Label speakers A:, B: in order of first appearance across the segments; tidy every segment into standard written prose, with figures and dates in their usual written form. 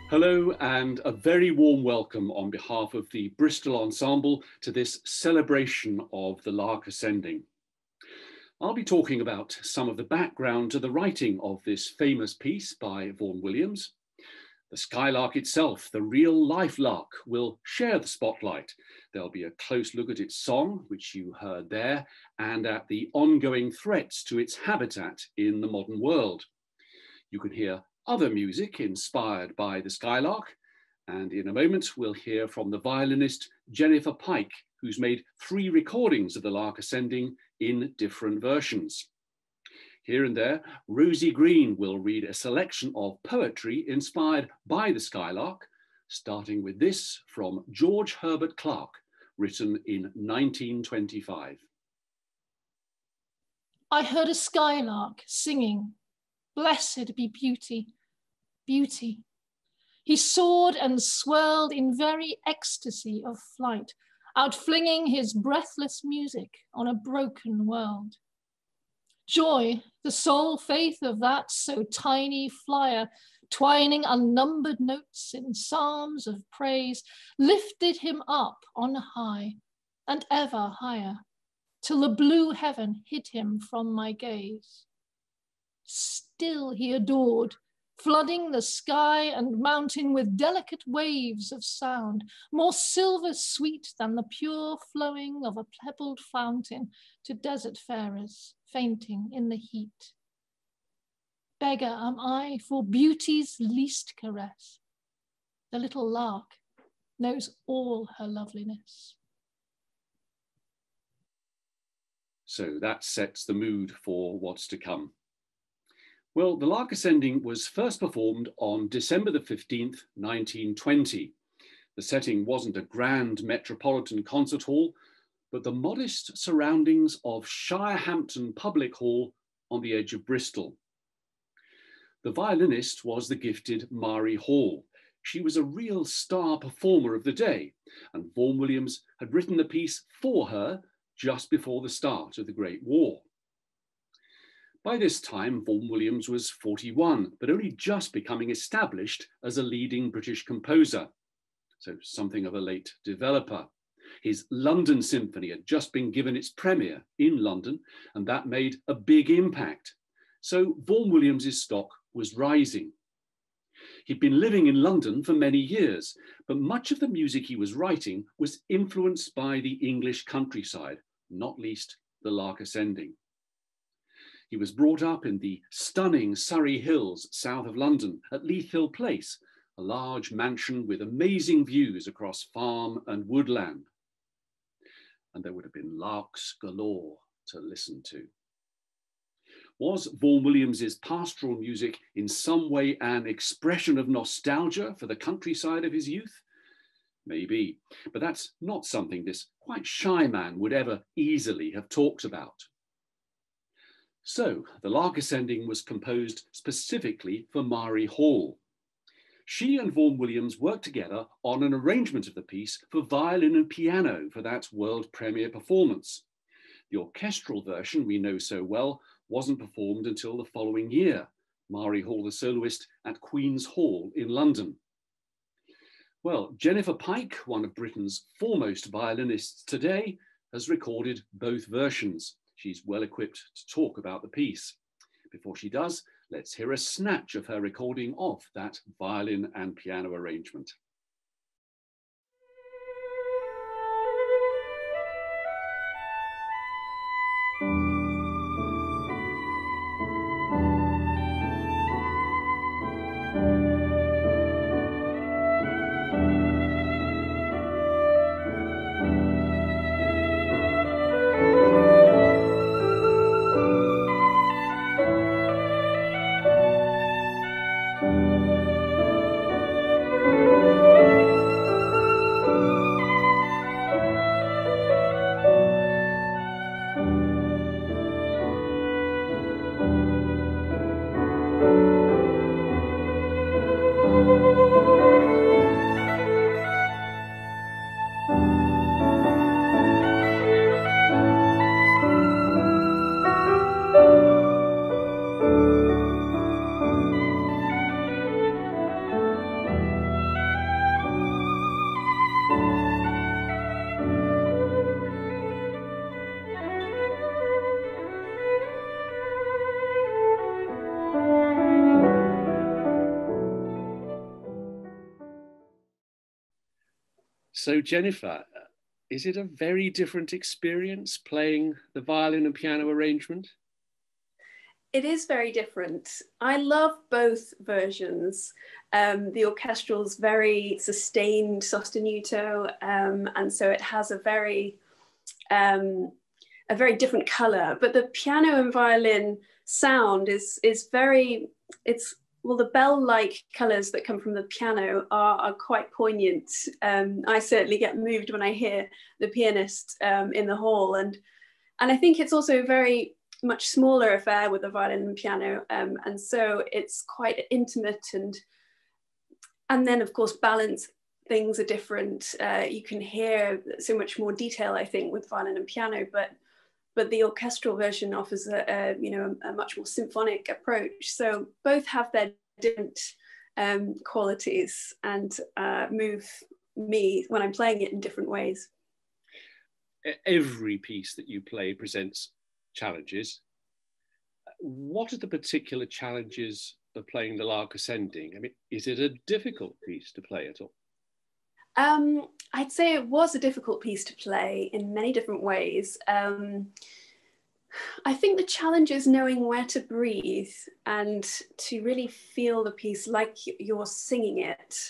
A: Hello and a very warm welcome on behalf of the Bristol Ensemble to this celebration of the Lark Ascending. I'll be talking about some of the background to the writing of this famous piece by Vaughan Williams. The Skylark itself, the real life lark, will share the spotlight. There'll be a close look at its song, which you heard there, and at the ongoing threats to its habitat in the modern world. You can hear other music inspired by the Skylark, and in a moment we'll hear from the violinist Jennifer Pike, who's made 3 recordings of the Lark Ascending in different versions. Here and there, Rosie Green will read a selection of poetry inspired by the Skylark, starting with this from George Herbert Clark, written in 1925.
B: I heard a skylark singing, "Blessed be beauty, beauty." He soared and swirled in very ecstasy of flight, outflinging his breathless music on a broken world. Joy, the sole faith of that so tiny flyer, twining unnumbered notes in psalms of praise, lifted him up on high and ever higher, till the blue heaven hid him from my gaze. Still he adored, flooding the sky and mountain with delicate waves of sound, more silver sweet than the pure flowing of a pebbled fountain to desert farers fainting in the heat. Beggar am I for beauty's least caress. The little lark knows all her loveliness.
A: So that sets the mood for what's to come. Well, the Lark Ascending was first performed on December the 15th, 1920. The setting wasn't a grand metropolitan concert hall, but the modest surroundings of Shirehampton Public Hall on the edge of Bristol. The violinist was the gifted Mari Hall. She was a real star performer of the day, and Vaughan Williams had written the piece for her just before the start of the Great War. By this time, Vaughan Williams was 41, but only just becoming established as a leading British composer, so something of a late developer. His London Symphony had just been given its premiere in London, and that made a big impact. So Vaughan Williams's stock was rising. He'd been living in London for many years, but much of the music he was writing was influenced by the English countryside, not least the Lark Ascending. He was brought up in the stunning Surrey Hills south of London at Leith Hill Place, a large mansion with amazing views across farm and woodland. And there would have been larks galore to listen to. Was Vaughan Williams's pastoral music in some way an expression of nostalgia for the countryside of his youth? Maybe, but that's not something this quite shy man would ever easily have talked about. So the Lark Ascending was composed specifically for Mari Hall. She and Vaughan Williams worked together on an arrangement of the piece for violin and piano for that world premiere performance. The orchestral version we know so well wasn't performed until the following year, Mari Hall the soloist at Queen's Hall in London. Well, Jennifer Pike, one of Britain's foremost violinists today, has recorded both versions. She's well equipped to talk about the piece. Before she does, let's hear a snatch of her recording of that violin and piano arrangement. So Jennifer, is it a very different experience playing the violin and piano arrangement?
C: It is very different. I love both versions. The orchestral's very sustained sostenuto, and so it has a very different color. But the piano and violin sound is very, well, the bell-like colors that come from the piano are quite poignant. I certainly get moved when I hear the pianist in the hall, and I think it's also a very much smaller affair with the violin and piano, and so it's quite intimate, and then of course balance things are different. You can hear so much more detail, I think, with violin and piano, but the orchestral version offers a much more symphonic approach. So both have their different qualities and move me when I'm playing it in different ways.
A: Every piece that you play presents challenges. What are the particular challenges of playing the Lark Ascending? I mean, is it a difficult piece to play at all?
C: I'd say it was a difficult piece to play in many different ways. I think the challenge is knowing where to breathe and to really feel the piece like you're singing it.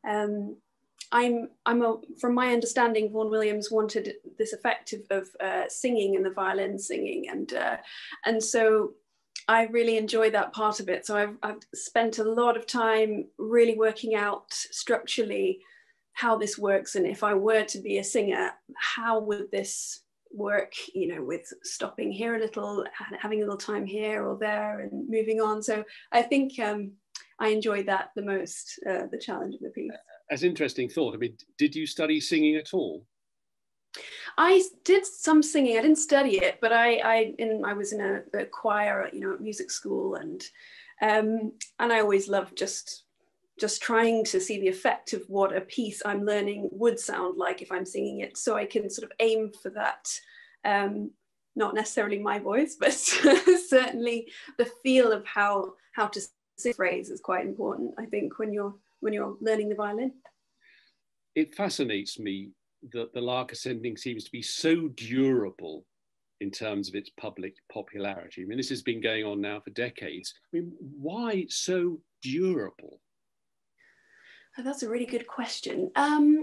C: From my understanding, Vaughan Williams wanted this effect of singing and the violin singing, and so I really enjoyed that part of it. So I've spent a lot of time really working out structurally how this works, and if I were to be a singer, how would this work, with stopping here a little, having a little time here or there and moving on. So I think I enjoyed that the most, the challenge of the piece.
A: As interesting thought, I mean, did you study singing at all?
C: I did some singing. I didn't study it, but I was in a choir, at music school, and I always loved just trying to see the effect of what a piece I'm learning would sound like if I'm singing it, so I can sort of aim for that. Not necessarily my voice, but certainly the feel of how to sing a phrase is quite important, I think, when you're learning the violin.
A: It fascinates me that the Lark Ascending seems to be so durable in terms of its public popularity. I mean, this has been going on now for decades. I mean, why so durable?
C: Oh, that's a really good question.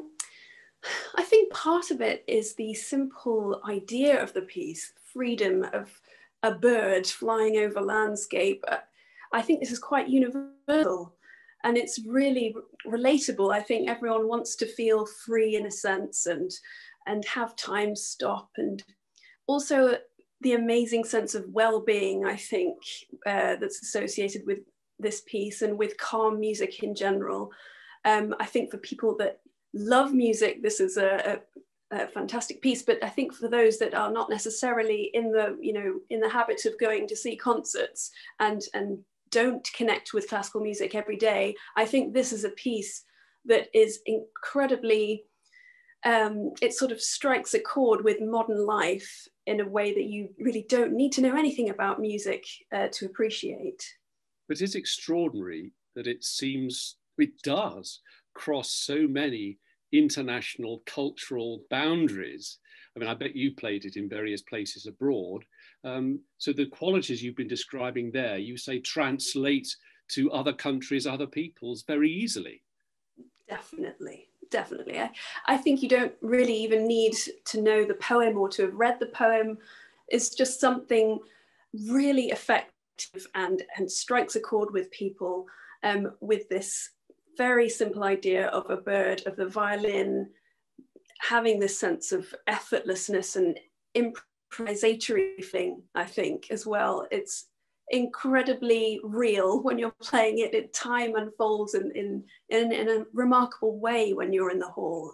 C: I think part of it is the simple idea of the piece, freedom of a bird flying over landscape. I think this is quite universal, and it's really relatable. I think everyone wants to feel free in a sense, and have time stop, and also the amazing sense of well-being, I think, that's associated with this piece and with calm music in general. I think for people that love music, this is a fantastic piece, but I think for those that are not necessarily in the habit of going to see concerts and don't connect with classical music every day, I think this is a piece that is incredibly, it sort of strikes a chord with modern life in a way that you really don't need to know anything about music to appreciate.
A: But it's extraordinary that it does cross so many international cultural boundaries. I mean, I bet you played it in various places abroad. So the qualities you've been describing there, you say, translate to other countries, other peoples very easily.
C: Definitely. I think you don't really even need to know the poem or to have read the poem. It's just something really effective and strikes a chord with people, with this very simple idea of a bird, of the violin having this sense of effortlessness and improvisatory thing, I think, as well. It's incredibly real when you're playing it. Time unfolds in a remarkable way when you're in the hall.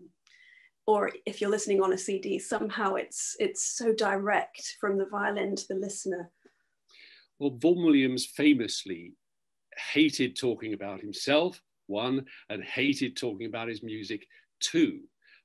C: Or if you're listening on a CD, somehow it's so direct from the violin to the listener.
A: Well, Vaughan Williams famously hated talking about himself, one, and hated talking about his music, two.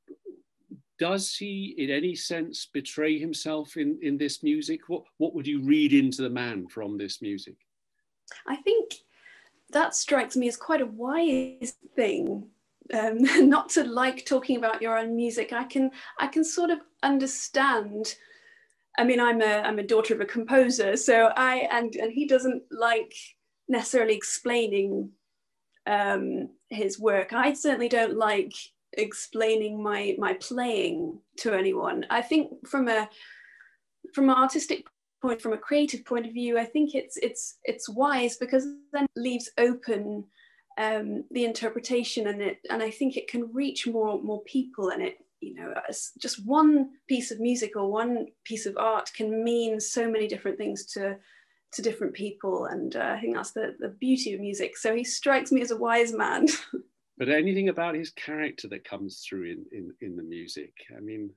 A: Does he, in any sense, betray himself in this music? What would you read into the man from this music?
C: I think that strikes me as quite a wise thing, not to like talking about your own music. I can sort of understand. I mean, I'm a daughter of a composer, so and he doesn't like necessarily explaining his work. I certainly don't like explaining my playing to anyone. I think from an artistic point, from a creative point of view, I think it's wise, because then it leaves open the interpretation, and I think it can reach more people, and it, you know, just one piece of music or one piece of art can mean so many different things to different people, and I think that's the beauty of music. So he strikes me as a wise man.
A: But anything about his character that comes through in the music? I mean,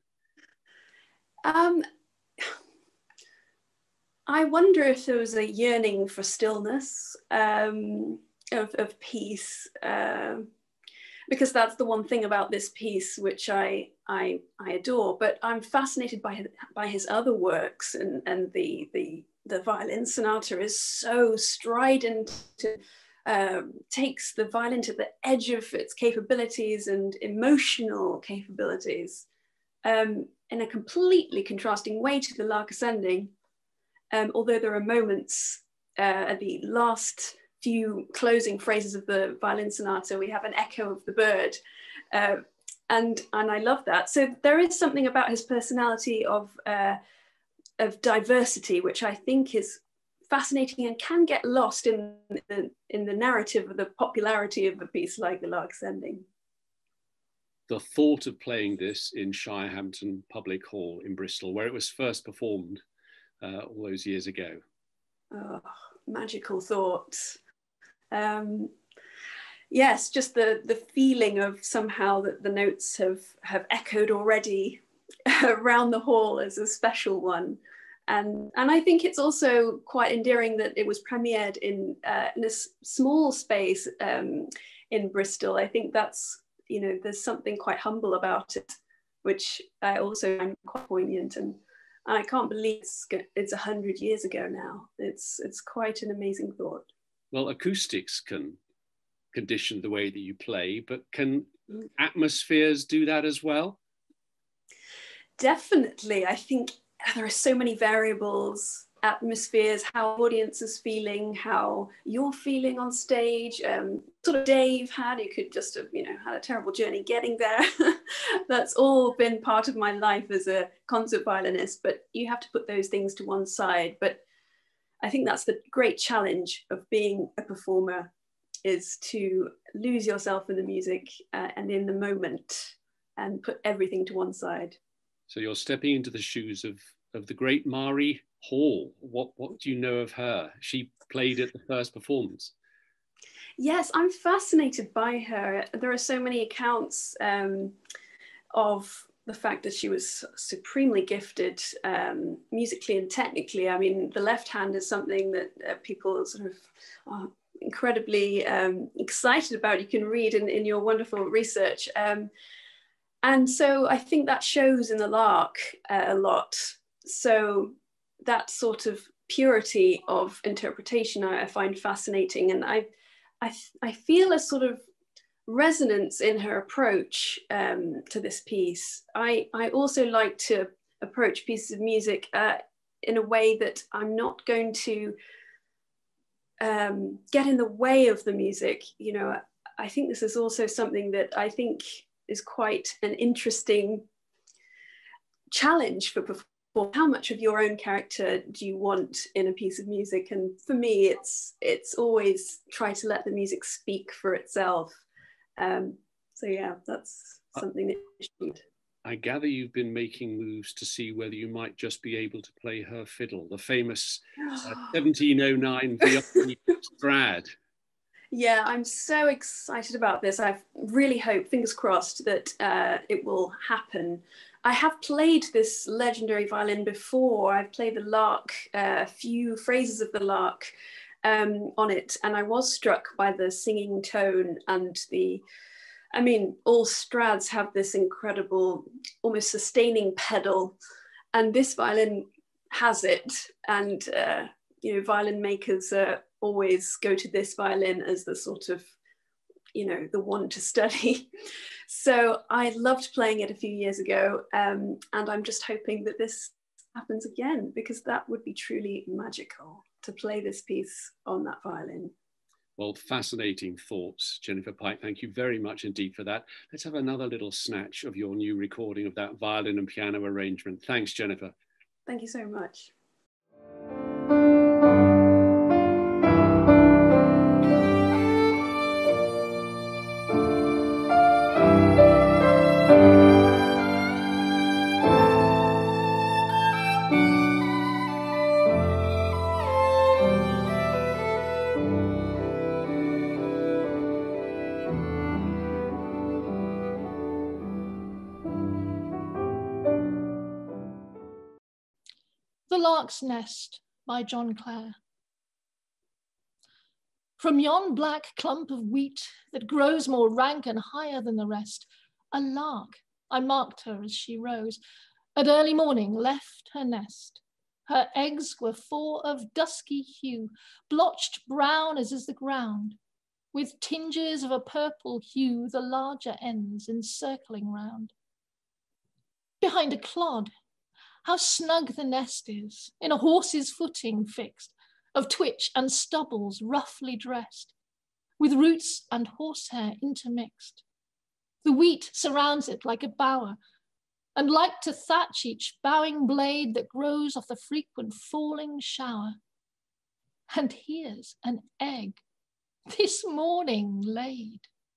C: I wonder if there was a yearning for stillness, of peace, because that's the one thing about this piece which I adore. But I'm fascinated by his other works, and the violin sonata is so strident. Takes the violin to the edge of its capabilities and emotional capabilities, in a completely contrasting way to the Lark Ascending. Although there are moments at the last few closing phrases of the violin sonata, we have an echo of the bird, and I love that. So there is something about his personality of diversity, which I think is fascinating and can get lost in the narrative of the popularity of a piece like the Lark Ascending.
A: The thought of playing this in Shirehampton Public Hall in Bristol, where it was first performed all those years ago.
C: Oh, magical thoughts. Yes, just the feeling of somehow that the notes have echoed already around the hall as a special one. And I think it's also quite endearing that it was premiered in this small space in Bristol. I think that's, you know, there's something quite humble about it, which I also find quite poignant. And I can't believe it's 100 years ago now. It's quite an amazing thought.
A: Well, acoustics can condition the way that you play, but can atmospheres do that as well?
C: Definitely. I think there are so many variables, atmospheres, how audience is feeling, how you're feeling on stage, sort of day you've had. You could just have, you know, had a terrible journey getting there. That's all been part of my life as a concert violinist, but you have to put those things to one side. But I think that's the great challenge of being a performer, is to lose yourself in the music and in the moment and put everything to one side.
A: So you're stepping into the shoes of the great Mari Hall. What do you know of her? She played at the first performance.
C: Yes, I'm fascinated by her. There are so many accounts of the fact that she was supremely gifted musically and technically. I mean, the left hand is something that people sort of are incredibly excited about. You can read in your wonderful research. And so I think that shows in the Lark a lot. So that sort of purity of interpretation I find fascinating. And I feel a sort of resonance in her approach to this piece. I also like to approach pieces of music in a way that I'm not going to get in the way of the music. You know, I think this is also something that I think is quite an interesting challenge for performers. How much of your own character do you want in a piece of music? And for me, it's always try to let the music speak for itself. So yeah, that's something that you should.
A: I gather you've been making moves to see whether you might just be able to play her fiddle, the famous 1709 Violini Strad.
C: Yeah, I'm so excited about this. I really hope, fingers crossed, that it will happen. I have played this legendary violin before. I've played the Lark, a few phrases of the Lark on it, and I was struck by the singing tone and I mean, all Strads have this incredible, almost sustaining pedal, and this violin has it. And, you know, violin makers always go to this violin as the sort of you know, the one to study. So I loved playing it a few years ago, and I'm just hoping that this happens again, because that would be truly magical to play this piece on that violin.
A: Well, fascinating thoughts, Jennifer Pike. Thank you very much indeed for that. Let's have another little snatch of your new recording of that violin and piano arrangement. Thanks, Jennifer.
C: Thank you so much.
B: The Lark's Nest by John Clare. From yon black clump of wheat that grows more rank and higher than the rest, a lark, I marked her as she rose, at early morning left her nest. Her eggs were four of dusky hue, blotched brown as is the ground, with tinges of a purple hue the larger ends encircling round. Behind a clod, how snug the nest is, in a horse's footing fixed, of twitch and stubbles roughly dressed, with roots and horsehair intermixed. The wheat surrounds it like a bower, and like to thatch each bowing blade that grows off the frequent falling shower. And here's an egg, this morning laid.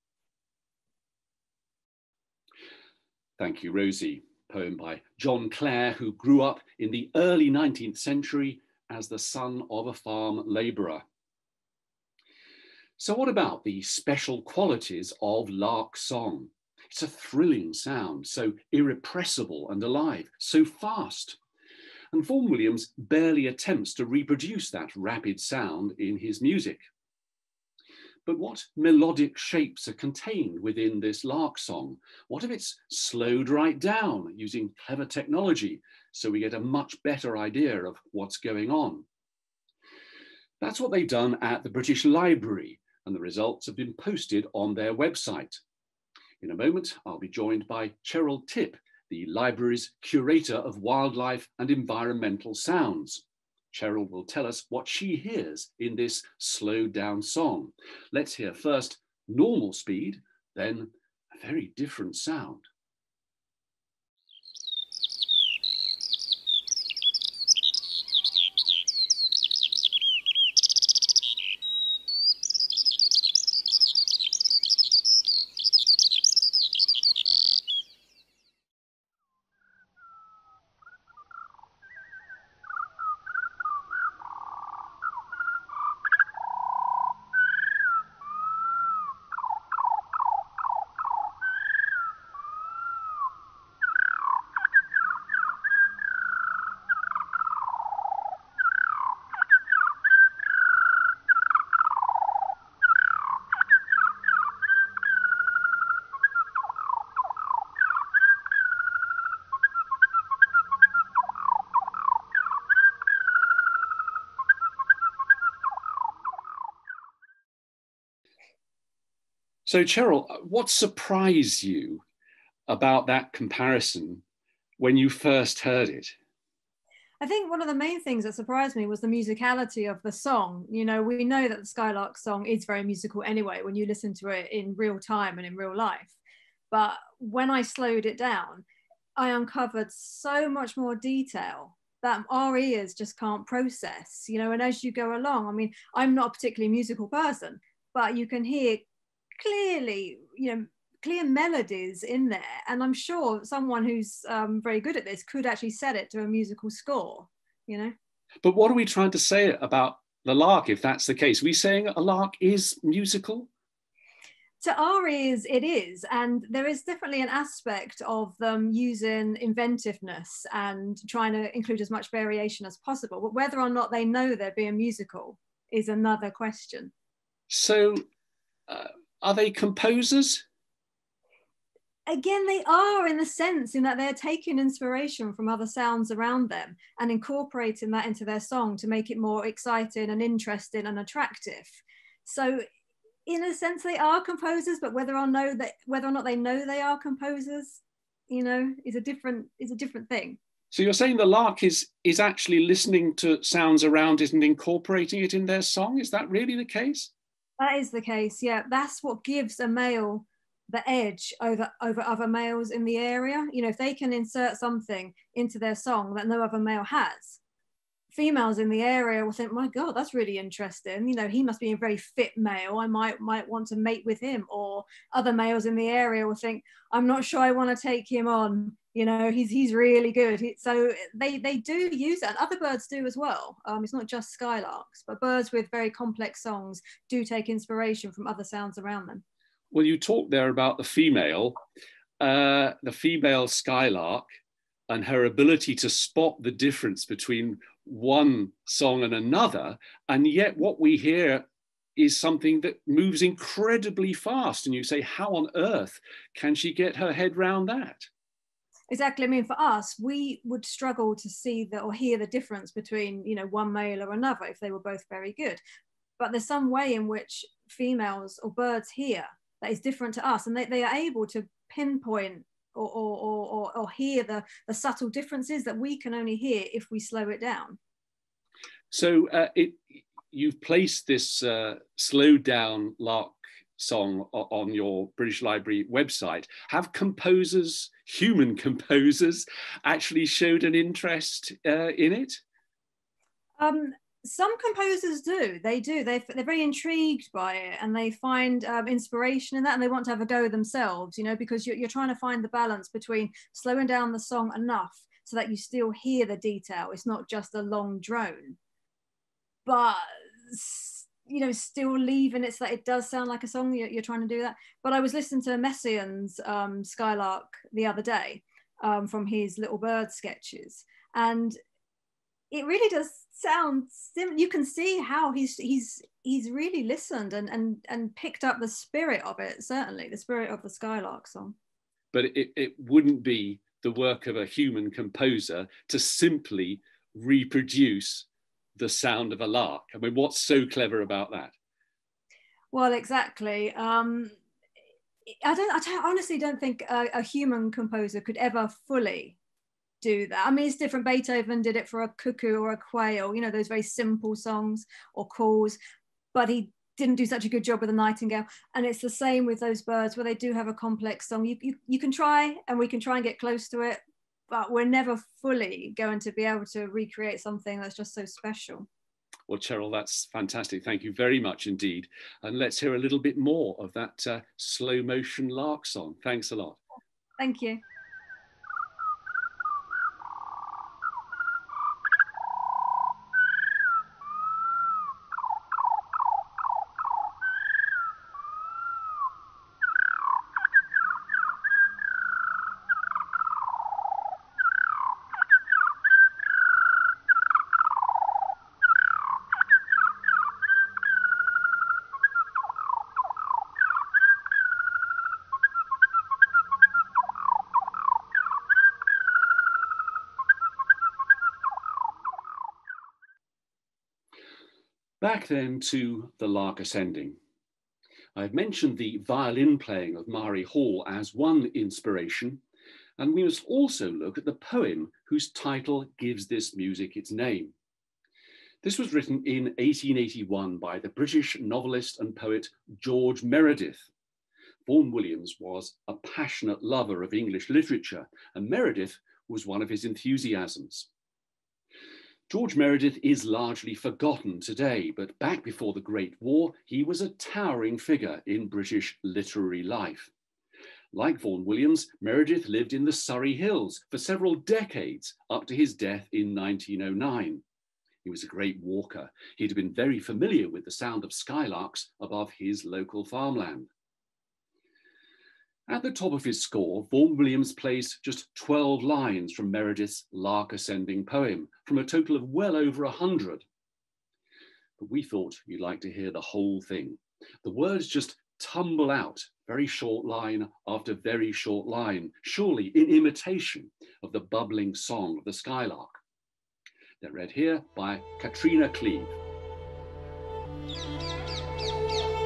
A: Thank you, Rosie. Poem by John Clare, who grew up in the early 19th century as the son of a farm labourer. So what about the special qualities of lark song? It's a thrilling sound, so irrepressible and alive, so fast. And Vaughan Williams barely attempts to reproduce that rapid sound in his music. But what melodic shapes are contained within this lark song? What if it's slowed right down using clever technology so we get a much better idea of what's going on? That's what they've done at the British Library, and the results have been posted on their website. In a moment, I'll be joined by Cheryl Tipp, the library's Curator of Wildlife and Environmental Sounds. Cheryl will tell us what she hears in this slowed down song. Let's hear first normal speed, then a very different sound. So Cheryl, what surprised you about that comparison when you first heard it?
D: I think one of the main things that surprised me was the musicality of the song. You know, we know that the Skylark song is very musical anyway, when you listen to it in real time and in real life. But when I slowed it down, I uncovered so much more detail that our ears just can't process, you know, and as you go along, I mean, I'm not a particularly musical person, but you can hear clearly, you know, clear melodies in there, and I'm sure someone who's very good at this could actually set it to a musical score, you know.
A: But what are we trying to say about the lark, if that's the case? Are we saying a lark is musical?
D: To our ears, it is, and there is definitely an aspect of them using inventiveness and trying to include as much variation as possible, but whether or not they know they're being musical is another question.
A: So are they composers?
D: Again, they are, in the sense in that they're taking inspiration from other sounds around them and incorporating that into their song to make it more exciting and interesting and attractive. So in a sense they are composers, but whether or not they know they are composers, you know, is a different thing.
A: So you're saying the lark is actually listening to sounds around it and incorporating it in their song? Is that really the case?
D: That is the case, yeah. That's what gives a male the edge over other males in the area. You know, if they can insert something into their song that no other male has, females in the area will think, my God, that's really interesting. You know, he must be a very fit male. I might want to mate with him. Or other males in the area will think, I'm not sure I want to take him on. You know, he's really good. So they do use that. And other birds do as well. It's not just skylarks, but birds with very complex songs do take inspiration from other sounds around them.
A: Well, you talked there about the female skylark and her ability to spot the difference between one song and another. And yet what we hear is something that moves incredibly fast. And you say, how on earth can she get her head round that?
D: Exactly. I mean, for us, we would struggle to see or hear the difference between, you know, one male or another if they were both very good. But there's some way in which females or birds hear that is different to us, and they are able to pinpoint or hear the subtle differences that we can only hear if we slow it down. So
A: you've placed this slowed down lark song on your British Library website. Have composers, human composers, actually showed an interest in it?
D: Some composers do. They do. They're very intrigued by it, and they find inspiration in that, and they want to have a go themselves, you know, because you're trying to find the balance between slowing down the song enough so that you still hear the detail. It's not just a long drone, but, you know, still leaving it so that it does sound like a song. You're trying to do that. But I was listening to Messiaen's Skylark the other day from his Little Bird sketches, and it really does sound you can see how he's really listened and picked up the spirit of it, certainly the spirit of the Skylark song.
A: But it wouldn't be the work of a human composer to simply reproduce the sound of a lark. I mean, what's so clever about that?
D: Well, exactly. I honestly don't think a human composer could ever fully do that. I mean, it's different. Beethoven did it for a cuckoo or a quail, you know, those very simple songs or calls, but he didn't do such a good job with a nightingale. And it's the same with those birds where they do have a complex song. You can try, and we can try and get close to it, but we're never fully going to be able to recreate something that's just so special.
A: Well, Cheryl, that's fantastic. Thank you very much indeed. And let's hear a little bit more of that slow motion lark song. Thanks a lot.
D: Thank you.
A: Back then to the Lark Ascending. I've mentioned the violin playing of Mari Hall as one inspiration, and we must also look at the poem whose title gives this music its name. This was written in 1881 by the British novelist and poet George Meredith. Vaughan Williams was a passionate lover of English literature, and Meredith was one of his enthusiasms. George Meredith is largely forgotten today, but back before the Great War, he was a towering figure in British literary life. Like Vaughan Williams, Meredith lived in the Surrey Hills for several decades up to his death in 1909. He was a great walker. He'd been very familiar with the sound of skylarks above his local farmland. At the top of his score, Vaughan Williams plays just 12 lines from Meredith's Lark Ascending poem, from a total of well over 100. But we thought you'd like to hear the whole thing. The words just tumble out, very short line after very short line, surely in imitation of the bubbling song of the Skylark. They're read here by Katrina Cleave.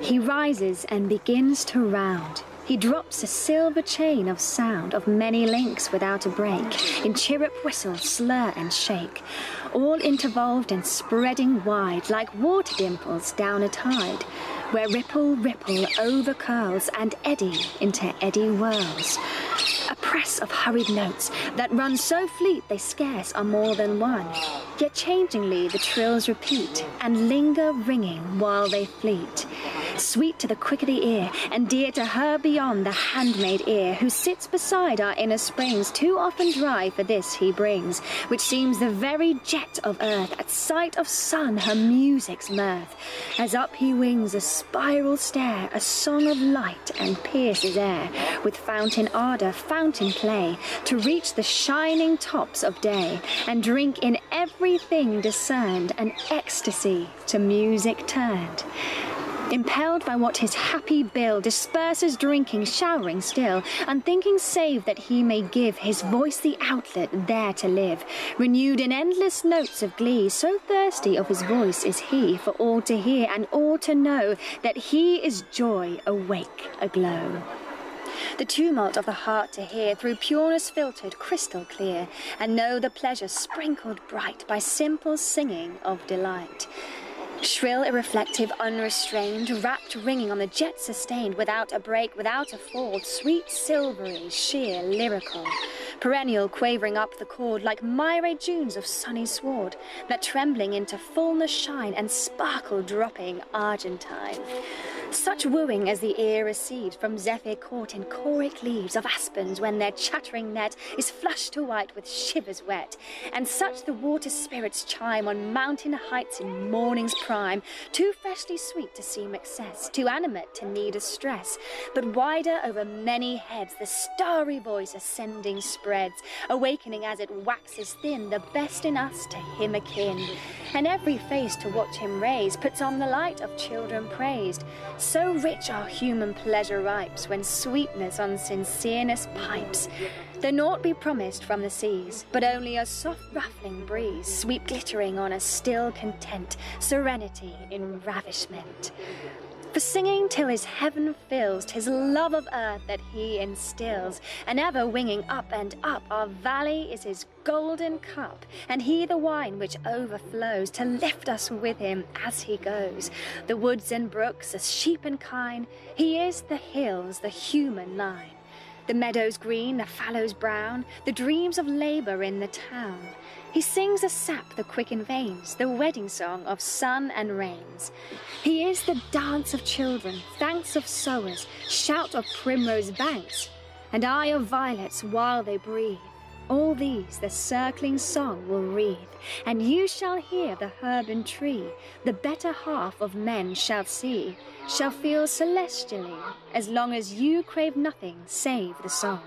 E: He rises and begins to round. He drops a silver chain of sound of many links without a break, in chirrup, whistle, slur and shake, all intervolved and spreading wide like water dimples down a tide, where ripple, ripple over curls and eddy into eddy whirls. A press of hurried notes that run so fleet they scarce are more than one, yet changingly the trills repeat and linger ringing while they fleet. Sweet to the quick of the ear and dear to her beyond the handmaid ear, who sits beside our inner springs, too often dry for this he brings, which seems the very jet of earth at sight of sun her music's mirth, as up he wings a spiral stair, a song of light and pierces air, with fountain ardour, fountain play, to reach the shining tops of day, and drink in everything discerned an ecstasy to music turned. Impelled by what his happy bill disperses drinking, showering still, unthinking save that he may give his voice the outlet there to live, renewed in endless notes of glee, so thirsty of his voice is he, for all to hear and all to know that he is joy awake aglow. The tumult of the heart to hear, through pureness filtered crystal clear, and know the pleasure sprinkled bright by simple singing of delight. Shrill, irreflective, unrestrained, rapt ringing on the jet sustained, without a break, without a fall, sweet, silvery, sheer, lyrical, perennial quavering up the chord, like myriad Junes of sunny sward, that trembling into fullness shine, and sparkle dropping argentine. Such wooing as the ear receives from zephyr caught in choric leaves of aspens, when their chattering net is flushed to white with shivers wet, and such the water spirits chime on mountain heights in morning's prime, too freshly sweet to seem excess, too animate to need a stress, but wider over many heads the starry voice ascending spreads, awakening as it waxes thin the best in us to him akin, and every face to watch him raise puts on the light of children praised. So rich our human pleasure ripes, when sweetness on sincereness pipes, though naught be promised from the seas, but only a soft ruffling breeze, sweep glittering on a still content, serenity in ravishment. For singing till his heaven fills, 'tis love of earth that he instills, and ever winging up and up, our valley is his golden cup, and he the wine which overflows, to lift us with him as he goes. The woods and brooks, as sheep and kine, he is the hills, the human line. The meadows green, the fallows brown, the dreams of labour in the town. He sings the sap, the quickened veins, the wedding song of sun and rains. He is the dance of children, thanks of sowers, shout of primrose banks, and eye of violets while they breathe. All these the circling song will wreathe, and you shall hear the herb and tree, the better half of men shall see, shall feel celestially, as long as you crave nothing save the song.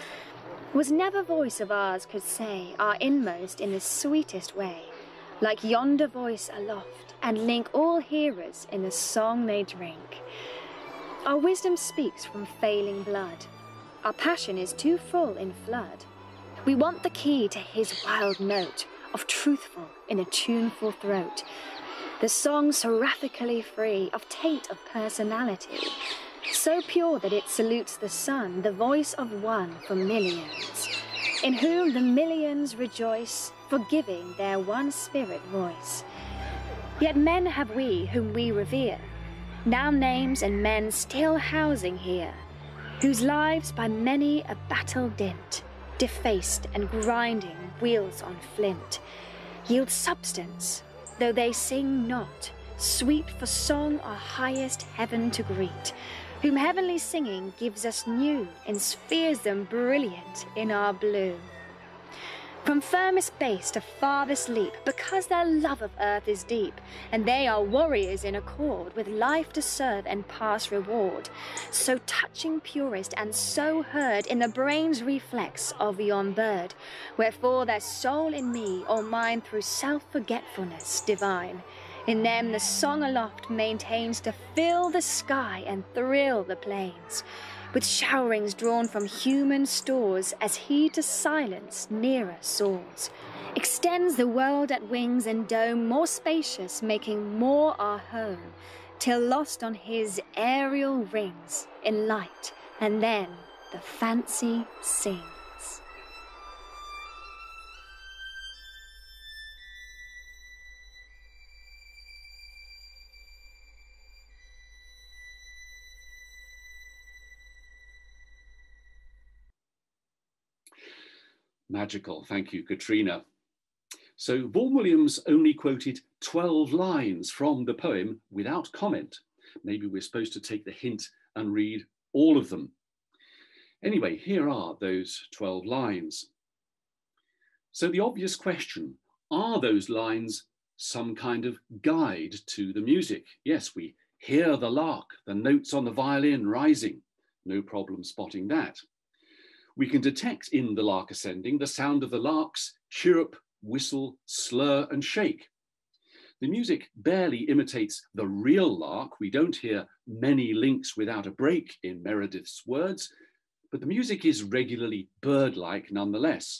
E: Was never voice of ours could say our inmost in the sweetest way, like yonder voice aloft, and link all hearers in the song they drink. Our wisdom speaks from failing blood, our passion is too full in flood. We want the key to his wild note of truthful in a tuneful throat, the song seraphically free of taint of personality, so pure that it salutes the sun, the voice of one for millions, in whom the millions rejoice, forgiving their one spirit voice. Yet men have we whom we revere, now names and men still housing here, whose lives by many a battle dint, defaced and grinding wheels on flint, yield substance, though they sing not, sweet for song our highest heaven to greet, whom heavenly singing gives us new, and spheres them brilliant in our blue. From firmest base to farthest leap, because their love of earth is deep, and they are warriors in accord, with life to serve and pass reward, so touching purest and so heard in the brain's reflex of yon bird, wherefore their soul in me or mine through self-forgetfulness divine, in them the song aloft maintains to fill the sky and thrill the plains, with showerings drawn from human stores, as he to silence nearer soars, extends the world at wings and dome more spacious, making more our home, till lost on his aerial rings in light, and then the fancy sings.
A: Magical, thank you, Katrina. So Vaughan Williams only quoted 12 lines from the poem without comment. Maybe we're supposed to take the hint and read all of them. Anyway, here are those 12 lines. So the obvious question, are those lines some kind of guide to the music? Yes, we hear the lark, the notes on the violin rising. No problem spotting that. We can detect in the Lark Ascending the sound of the larks chirrup, whistle, slur and shake. The music barely imitates the real lark. We don't hear many links without a break in Meredith's words, but the music is regularly bird-like nonetheless.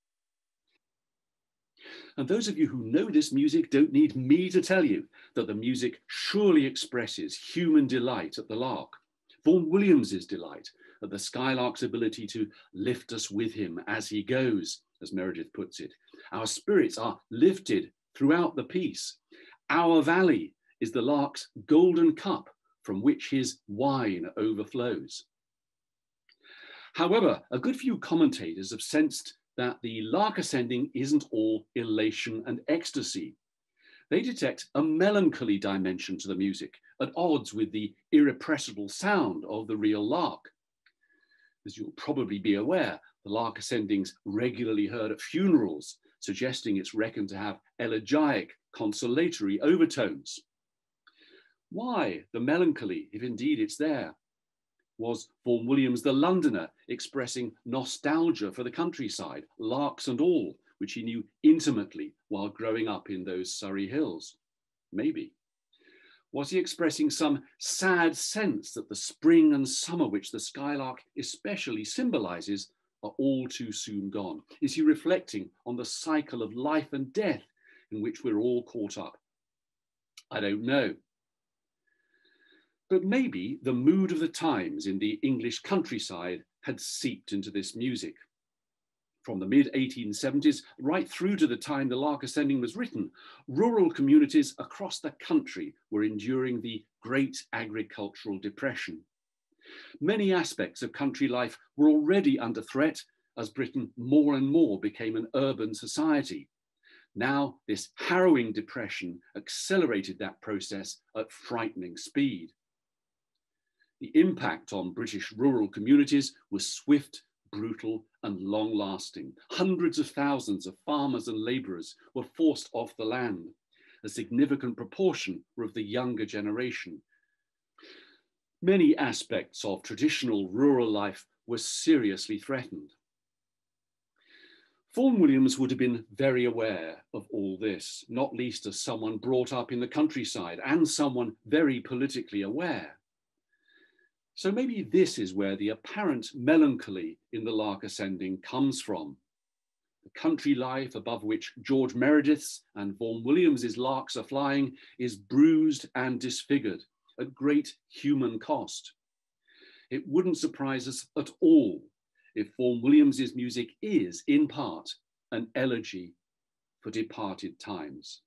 A: And those of you who know this music don't need me to tell you that the music surely expresses human delight at the lark, Vaughan Williams's delight at the skylark's ability to lift us with him as he goes, as Meredith puts it. Our spirits are lifted throughout the piece. Our valley is the lark's golden cup from which his wine overflows. However, a good few commentators have sensed that the Lark Ascending isn't all elation and ecstasy. They detect a melancholy dimension to the music, at odds with the irrepressible sound of the real lark. As you'll probably be aware, the Lark Ascending's regularly heard at funerals, suggesting it's reckoned to have elegiac, consolatory overtones. Why the melancholy, if indeed it's there? Was Vaughan Williams the Londoner expressing nostalgia for the countryside, larks and all, which he knew intimately while growing up in those Surrey hills? Maybe. Was he expressing some sad sense that the spring and summer, which the skylark especially symbolizes, are all too soon gone? Is he reflecting on the cycle of life and death in which we're all caught up? I don't know. But maybe the mood of the times in the English countryside had seeped into this music. From the mid-1870s right through to the time the Lark Ascending was written, rural communities across the country were enduring the Great Agricultural Depression. Many aspects of country life were already under threat as Britain more and more became an urban society. Now, this harrowing depression accelerated that process at frightening speed. The impact on British rural communities was swift, brutal, and long-lasting. Hundreds of thousands of farmers and labourers were forced off the land. A significant proportion were of the younger generation. Many aspects of traditional rural life were seriously threatened. Vaughan Williams would have been very aware of all this, not least as someone brought up in the countryside and someone very politically aware. So maybe this is where the apparent melancholy in the Lark Ascending comes from. The country life above which George Meredith's and Vaughan Williams's larks are flying is bruised and disfigured at great human cost. It wouldn't surprise us at all if Vaughan Williams's music is, in part, an elegy for departed times.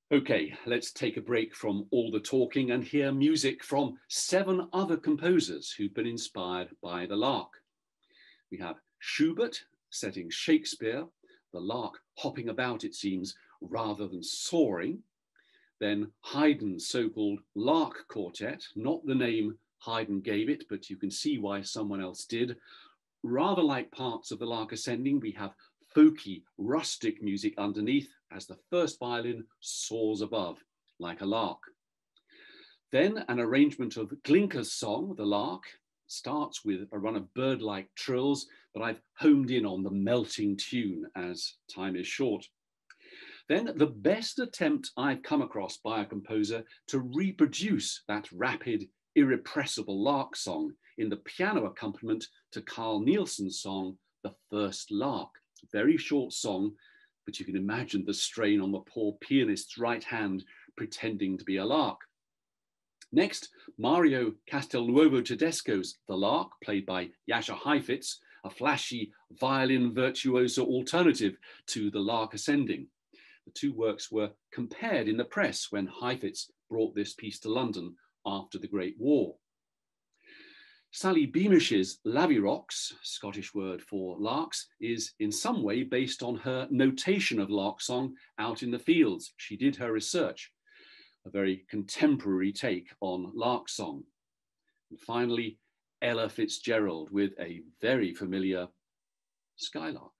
A: Okay, let's take a break from all the talking and hear music from 7 other composers who've been inspired by the lark. We have Schubert setting Shakespeare, the lark hopping about, it seems, rather than soaring. Then Haydn's so-called Lark Quartet, not the name Haydn gave it, but you can see why someone else did. Rather like parts of the Lark Ascending, we have folky, rustic music underneath as the first violin soars above like a lark. Then an arrangement of Glinka's song, The Lark, starts with a run of bird-like trills, but I've homed in on the melting tune as time is short. Then the best attempt I've come across by a composer to reproduce that rapid, irrepressible lark song in the piano accompaniment to Carl Nielsen's song, The First Lark. Very short song, but you can imagine the strain on the poor pianist's right hand pretending to be a lark. Next, Mario Castelnuovo Tedesco's The Lark, played by Jascha Heifetz, a flashy violin virtuoso alternative to The Lark Ascending. The 2 works were compared in the press when Heifetz brought this piece to London after the Great War. Sally Beamish's Lavirox, Scottish word for larks, is in some way based on her notation of lark song out in the fields. She did her research, a very contemporary take on lark song. And finally, Ella Fitzgerald with a very familiar Skylark.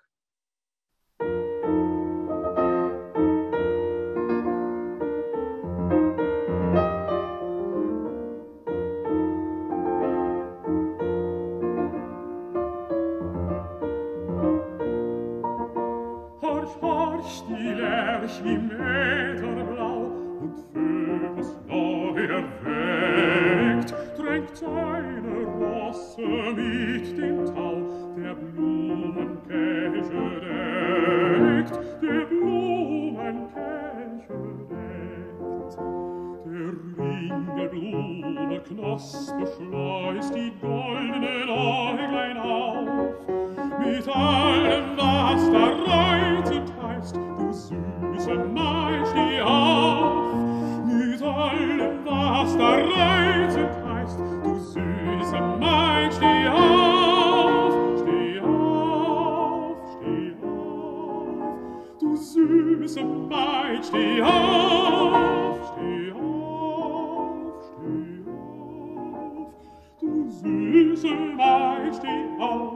F: Die Lerch im Ätherblau und Phöbus neu erweckt, drängt seine Rosse mit dem Tau, der Blumenkelche deckt, der Blumenkelche deckt. Der Ring der Blumenknospe schleust die goldenen Äuglein auf, mit allem, was da reizend heißt, du süße Maid, steh auf. Mit allem, was da reizend heißt, du süße Maid, steh auf. Steh auf, steh auf, du süße Maid, steh auf. Steh auf, steh auf, du süße Maid, steh auf.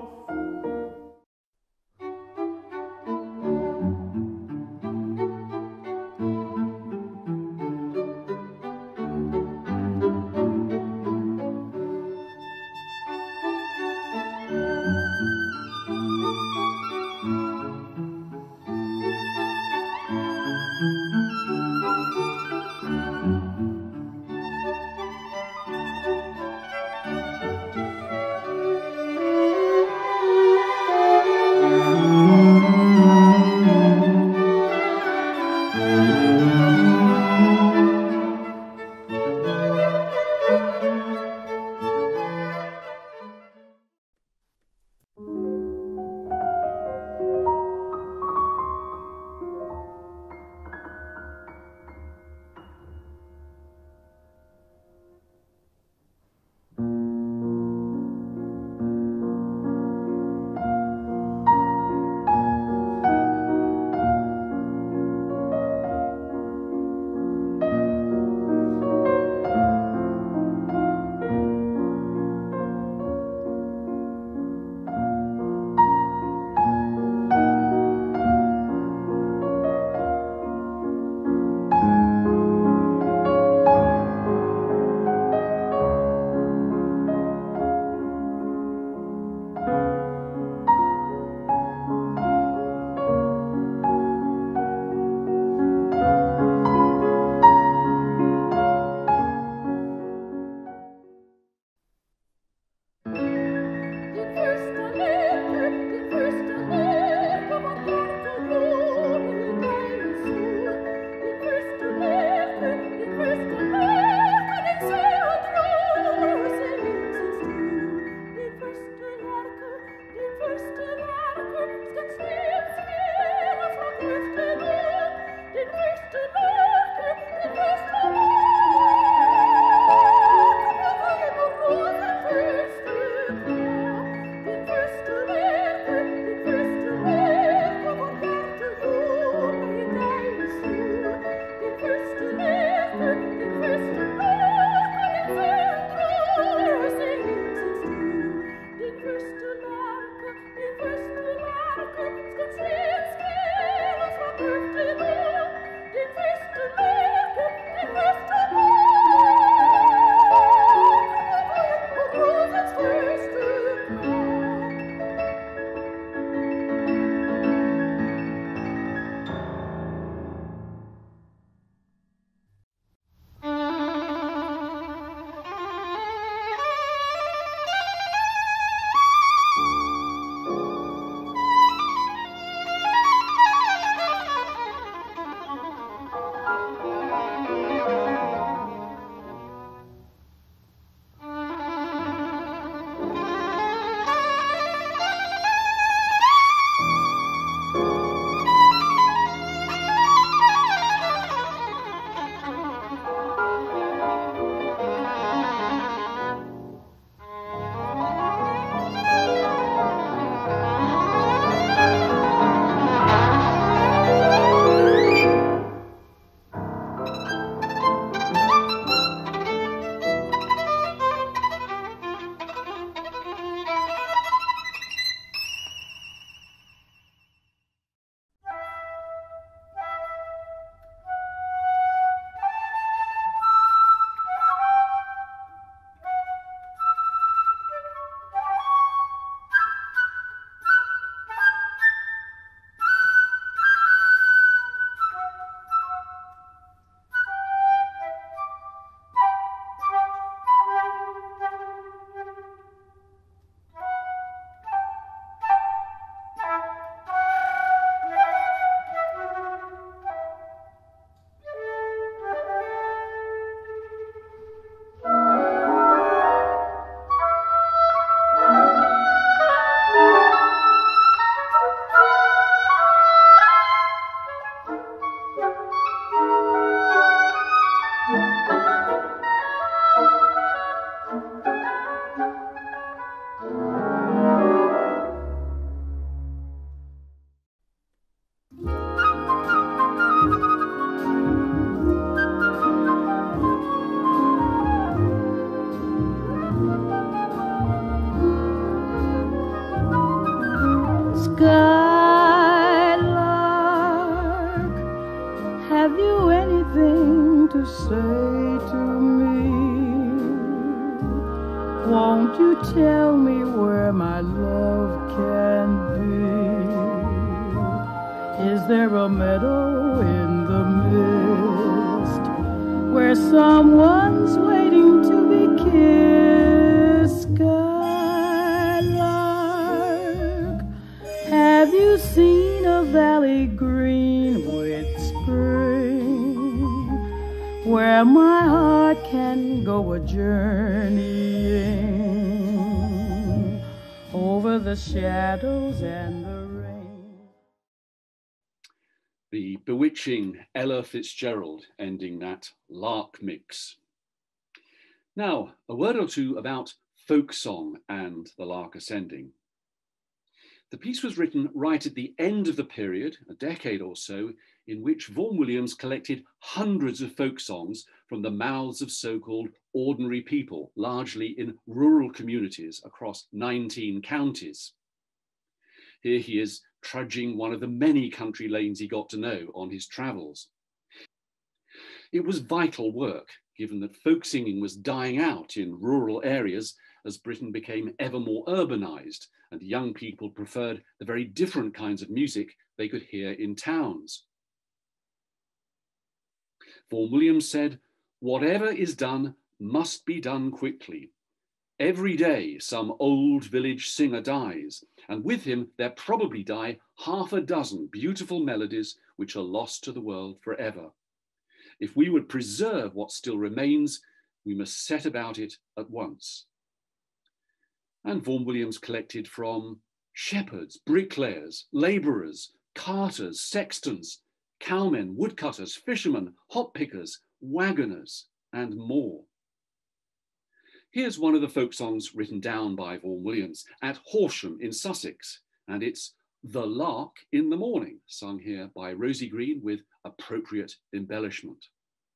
G: you anything to say to me? Won't you tell me where my love can be? Is there a meadow in the mist where someone's waiting to be kissed? Skylark, have you seen a valley green with spring, where my heart can go a journeying over the shadows and the rain?
A: The bewitching Ella Fitzgerald ending that Lark mix. Now, a word or two about folk song and the Lark Ascending. The piece was written right at the end of the period, a decade or so, in which Vaughan Williams collected hundreds of folk songs from the mouths of so-called ordinary people, largely in rural communities across 19 counties. Here he is trudging one of the many country lanes he got to know on his travels. It was vital work, given that folk singing was dying out in rural areas as Britain became ever more urbanized and young people preferred the very different kinds of music they could hear in towns. Vaughan Williams said, "Whatever is done must be done quickly. Every day some old village singer dies, and with him there probably die half a dozen beautiful melodies which are lost to the world forever. If we would preserve what still remains, we must set about it at once." And Vaughan Williams collected from shepherds, bricklayers, labourers, carters, sextons, cowmen, woodcutters, fishermen, hop pickers, waggoners, and more. Here's one of the folk songs written down by Vaughan Williams at Horsham in Sussex, and it's "The Lark in the Morning," sung here by Rosie Green with appropriate embellishment.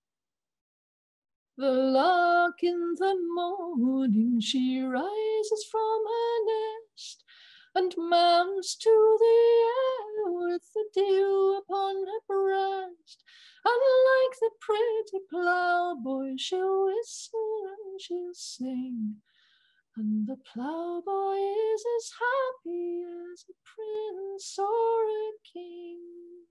B: The lark in the morning, she rises from her nest and mounts to the air with the dew upon her breast. And like the pretty ploughboy, she'll whistle and she'll sing, and the ploughboy is as happy as a prince or a king.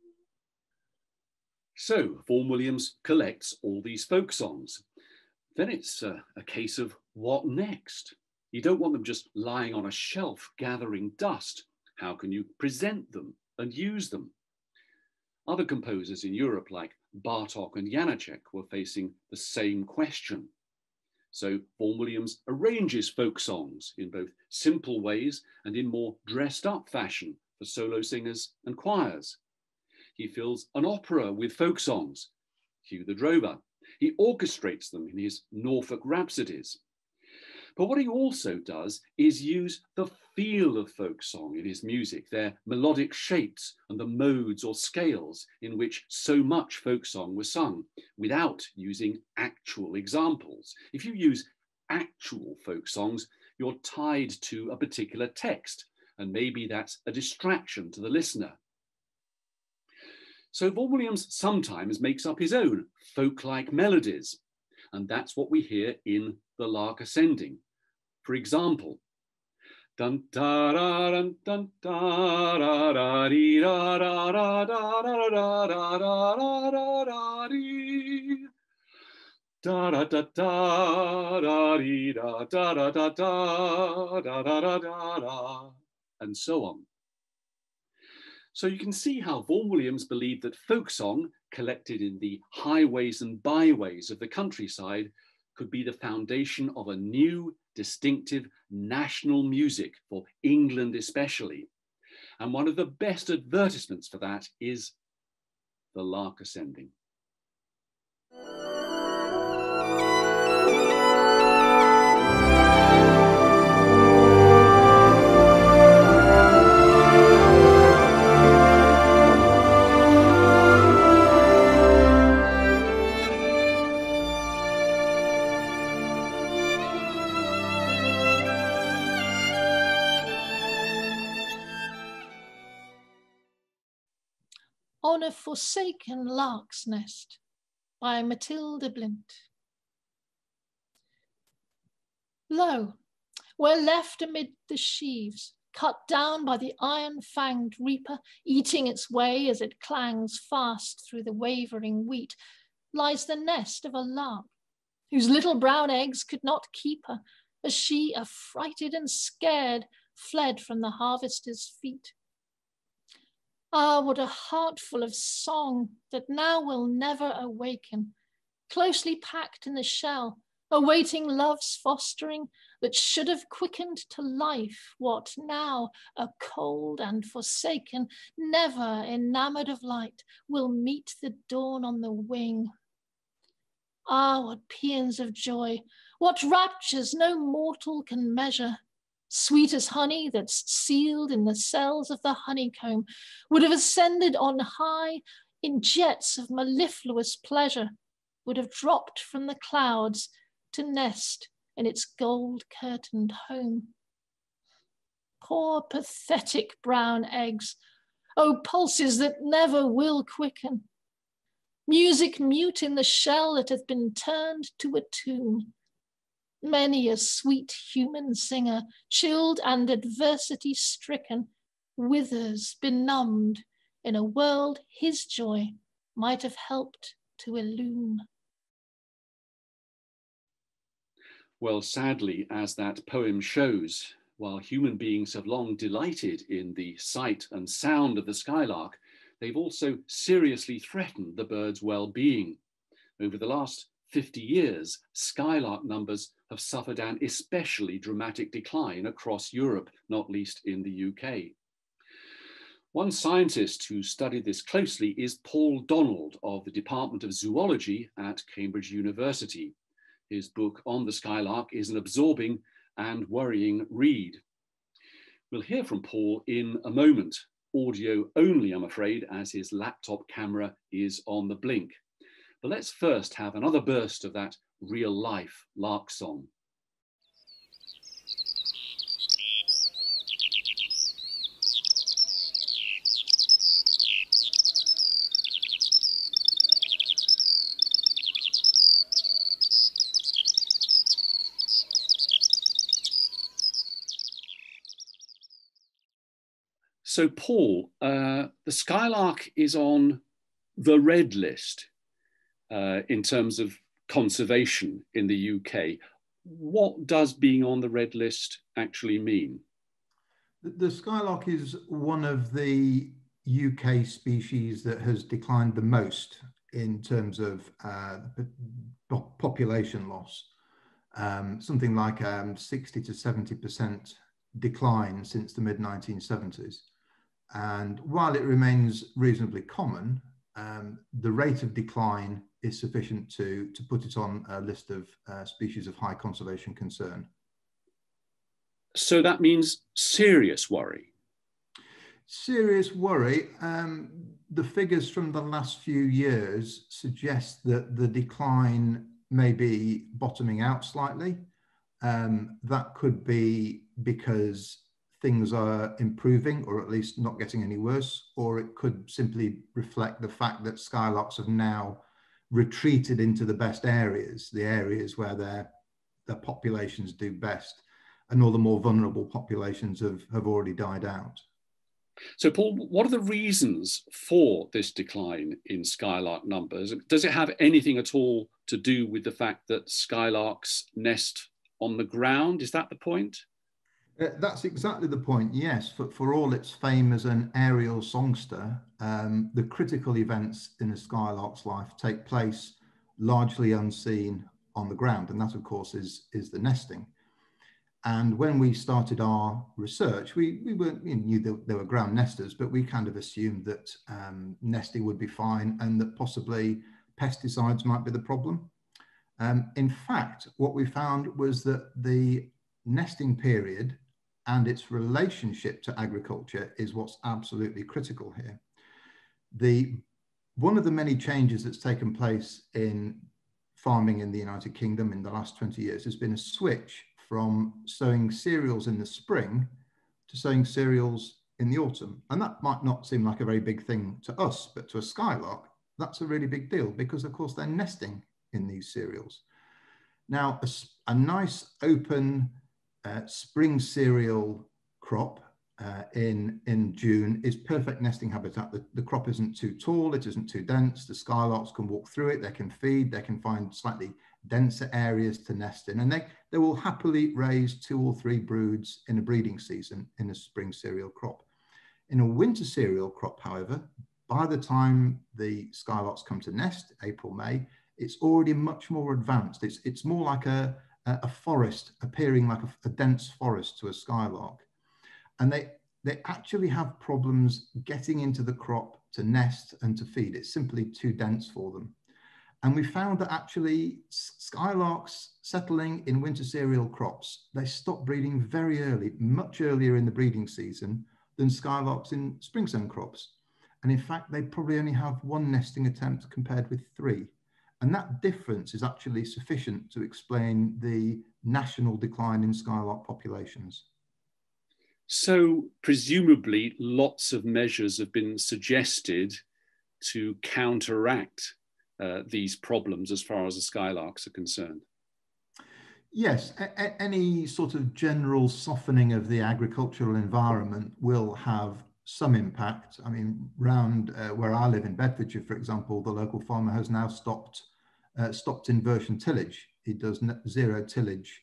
A: So Vaughan Williams collects all these folk songs. Then it's a case of what next? You don't want them just lying on a shelf gathering dust. How can you present them and use them? Other composers in Europe like Bartók and Janáček were facing the same question. So Vaughan Williams arranges folk songs in both simple ways and in more dressed up fashion for solo singers and choirs. He fills an opera with folk songs, Hugh the Drover. He orchestrates them in his Norfolk Rhapsodies. But what he also does is use the feel of folk song in his music, their melodic shapes and the modes or scales in which so much folk song was sung, without using actual examples. If you use actual folk songs, you're tied to a particular text, and maybe that's a distraction to the listener. So Vaughan Williams sometimes makes up his own folk-like melodies, and that's what we hear in The Lark Ascending. For example, dun da da dun dun da da da dee da da da da da da da da da da dee da da da da da dee da da da da da da da da da, and so on. So you can see how Vaughan Williams believed that folk song, collected in the highways and byways of the countryside, could be the foundation of a new, distinctive national music for England especially. And one of the best advertisements for that is The Lark Ascending.
B: on a Forsaken Lark's Nest by Matilda Blint. Lo, where left amid the sheaves, cut down by the iron-fanged reaper, eating its way as it clangs fast through the wavering wheat, lies the nest of a lark, whose little brown eggs could not keep her, as she, affrighted and scared, fled from the harvester's feet. Ah, what a heart full of song that now will never awaken, closely packed in the shell, awaiting love's fostering that should have quickened to life what now, a cold and forsaken, never enamoured of light, will meet the dawn on the wing. Ah, what paeans of joy, what raptures no mortal can measure, sweet as honey that's sealed in the cells of the honeycomb, would have ascended on high in jets of mellifluous pleasure, would have dropped from the clouds to nest in its gold-curtained home. Poor pathetic brown eggs, oh pulses that never will quicken, music mute in the shell that hath been turned to a tomb. Many a sweet human singer, chilled and adversity stricken, withers benumbed in a world his joy might have helped to illume.
A: Well, sadly, as that poem shows, while human beings have long delighted in the sight and sound of the skylark, they've also seriously threatened the bird's well-being. Over the last 50 years, skylark numbers have suffered an especially dramatic decline across Europe, not least in the UK. One scientist who studied this closely is Paul Donald of the Department of Zoology at Cambridge University. His book on the skylark is an absorbing and worrying read. We'll hear from Paul in a moment, audio only, I'm afraid, as his laptop camera is on the blink. But let's first have another burst of that real-life lark song. So, Paul, the skylark is on the red list in terms of conservation in the UK. What does being on the red list actually mean?
H: The skylark is one of the UK species that has declined the most in terms of population loss. Something like 60 to 70% decline since the mid-1970s. And while it remains reasonably common, the rate of decline is sufficient to put it on a list of species of high conservation concern.
A: So that means serious worry?
H: Serious worry. The figures from the last few years suggest that the decline may be bottoming out slightly. That could be because things are improving, or at least not getting any worse, or it could simply reflect the fact that skylarks have now retreated into the best areas, the areas where their populations do best, and all the more vulnerable populations have already died out.
A: So, Paul, what are the reasons for this decline in skylark numbers? Does it have anything at all to do with the fact that skylarks nest on the ground? Is that the point?
H: That's exactly the point, yes. For all its fame as an aerial songster, the critical events in a skylark's life take place largely unseen on the ground, and that, of course, is the nesting. And when we started our research, we knew that there were ground nesters, but we kind of assumed that nesting would be fine and that possibly pesticides might be the problem. In fact, what we found was that the nesting period and its relationship to agriculture is what's absolutely critical here. One of the many changes that's taken place in farming in the United Kingdom in the last 20 years has been a switch from sowing cereals in the spring to sowing cereals in the autumn. And that might not seem like a very big thing to us, but to a skylark, that's a really big deal because, of course, they're nesting in these cereals. Now, a nice open spring cereal crop in June is perfect nesting habitat. The crop isn't too tall, it isn't too dense. The skylarks can walk through it, they can feed, they can find slightly denser areas to nest in, and they will happily raise 2 or 3 broods in a breeding season in a spring cereal crop. In a winter cereal crop, however, by the time the skylarks come to nest, April, May, it's already much more advanced. It's more like a forest, appearing like a dense forest to a skylark. And they actually have problems getting into the crop to nest and to feed. It's simply too dense for them. And we found that actually skylarks settling in winter cereal crops, they stop breeding very early, much earlier in the breeding season than skylarks in spring sown crops. And in fact, they probably only have 1 nesting attempt compared with 3. And that difference is actually sufficient to explain the national decline in skylark populations.
A: So presumably lots of measures have been suggested to counteract these problems as far as the skylarks are concerned.
H: Yes, any sort of general softening of the agricultural environment will have some impact. I mean, round where I live in Bedfordshire, for example, the local farmer has now stopped inversion tillage. He does zero tillage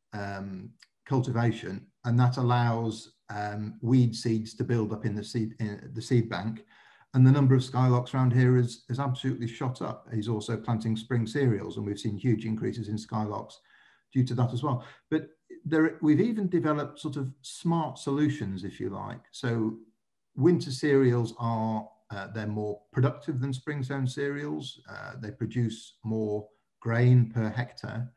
H: cultivation, and that allows weed seeds to build up in the seed bank. And the number of skylarks around here is absolutely shot up. He's also planting spring cereals, and we've seen huge increases in skylarks due to that as well. But we've even developed sort of smart solutions, if you like. So winter cereals are, they're more productive than spring sown cereals. They produce more grain per hectare.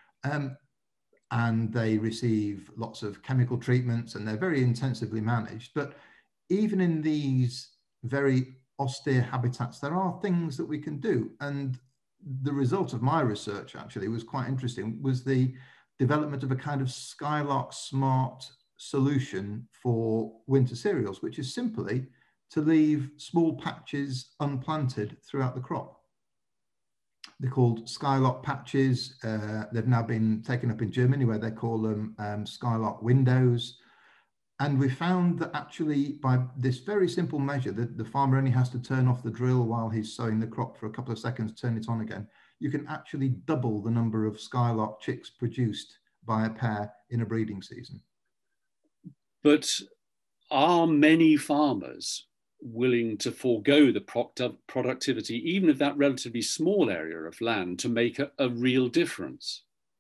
H: And they receive lots of chemical treatments, and they're very intensively managed. But even in these very austere habitats, there are things that we can do. And the result of my research actually was quite interesting, was the development of a kind of skylark smart solution for winter cereals, which is simply to leave small patches unplanted throughout the crop. They're called skylark patches. They've now been taken up in Germany, where they call them skylark windows. And we found that actually by this very simple measure, that the farmer only has to turn off the drill while he's sowing the crop for a couple of seconds, turn it on again. You can actually double the number of skylark chicks produced by a pair in a breeding season.
A: But are many farmers willing to forego the productivity, even of that relatively small area of land, to make a real difference?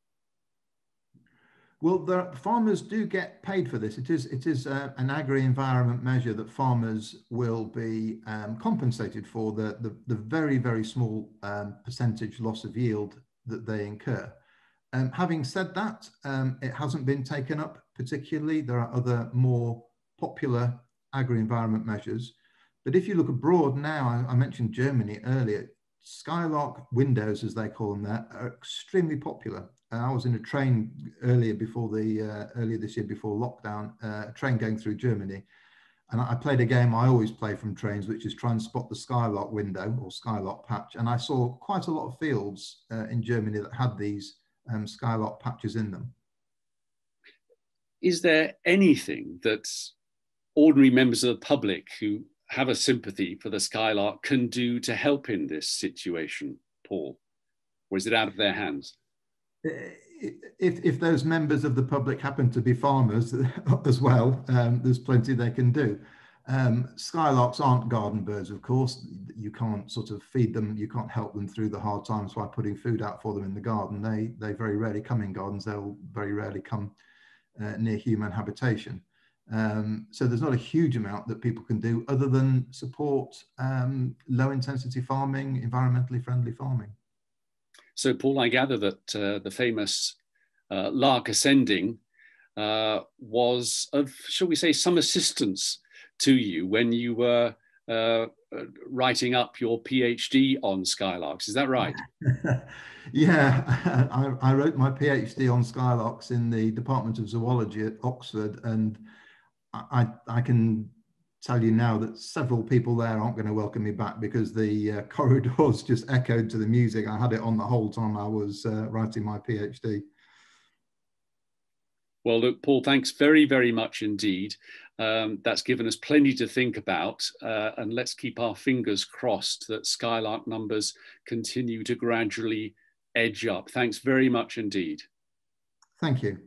H: Well, the farmers do get paid for this. It is an agri-environment measure that farmers will be compensated for the very, very small percentage loss of yield that they incur. Having said that, it hasn't been taken up particularly. There are other more popular agri-environment measures. But if you look abroad now, I mentioned Germany earlier, skylark windows, as they call them there, are extremely popular. I was in a train earlier this year before lockdown, a train going through Germany, and I played a game I always play from trains, which is try and spot the skylark window or skylark patch. And I saw quite a lot of fields in Germany that had these skylark patches in them.
A: Is there anything that ordinary members of the public who have a sympathy for the skylark can do to help in this situation, Paul? Or is it out of their hands?
H: If those members of the public happen to be farmers as well, there's plenty they can do. Skylarks aren't garden birds, of course. You can't sort of feed them, you can't help them through the hard times by putting food out for them in the garden. They very rarely come in gardens, they'll very rarely come near human habitation. So there's not a huge amount that people can do other than support low intensity farming, environmentally friendly farming.
A: So Paul, I gather that the famous Lark Ascending was of, shall we say, some assistance to you when you were writing up your PhD on skylarks. Is that right?
H: Yeah, I wrote my PhD on skylarks in the Department of Zoology at Oxford, and I can tell you now that several people there aren't going to welcome me back because the corridors just echoed to the music. I had it on the whole time I was writing my PhD.
A: Well, look, Paul, thanks very, very much indeed. That's given us plenty to think about, and let's keep our fingers crossed that Skylark numbers continue to gradually edge up. Thanks very much indeed.
H: Thank you.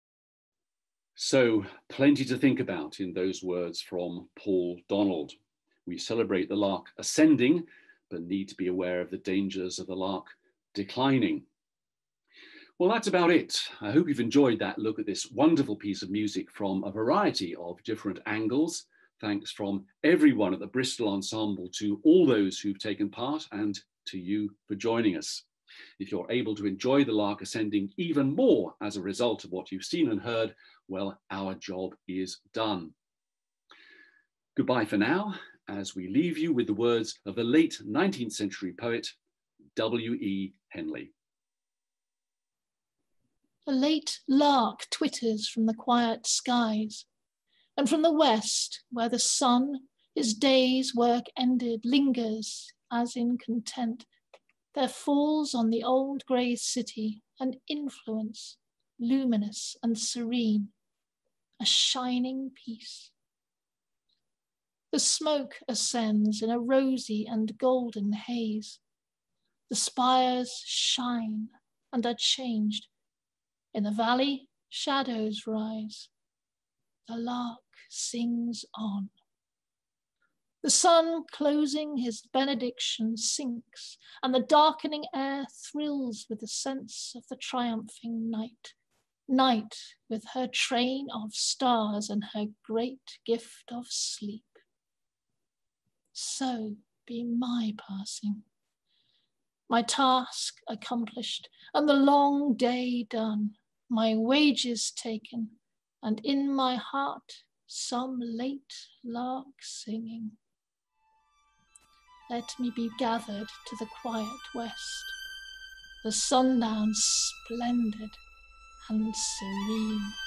A: So, plenty to think about in those words from Paul Donald. We celebrate the lark ascending, but need to be aware of the dangers of the lark declining. Well, that's about it. I hope you've enjoyed that look at this wonderful piece of music from a variety of different angles. Thanks from everyone at the Bristol Ensemble to all those who've taken part, and to you for joining us. If you're able to enjoy the Lark Ascending even more as a result of what you've seen and heard, well, our job is done. Goodbye for now, as we leave you with the words of the late 19th century poet, W.E. Henley.
B: A late lark twitters from the quiet skies, and from the west, where the sun, his day's work ended, lingers as in content, there falls on the old grey city an influence, luminous and serene, a shining peace. The smoke ascends in a rosy and golden haze. The spires shine and are changed. In the valley, shadows rise. The lark sings on. The sun, closing his benediction, sinks, and the darkening air thrills with the sense of the triumphing night. Night, with her train of stars and her great gift of sleep. So be my passing, my task accomplished, and the long day done, my wages taken, and in my heart some late lark singing. Let me be gathered to the quiet west, the sundown splendid and serene.